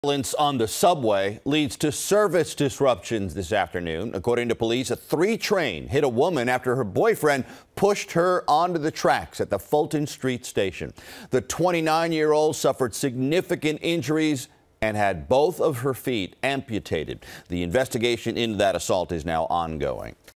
Violence on the subway leads to service disruptions this afternoon. According to police, a 3 train hit a woman after her boyfriend pushed her onto the tracks at the Fulton Street station. The 29-year-old suffered significant injuries and had both of her feet amputated. The investigation into that assault is now ongoing.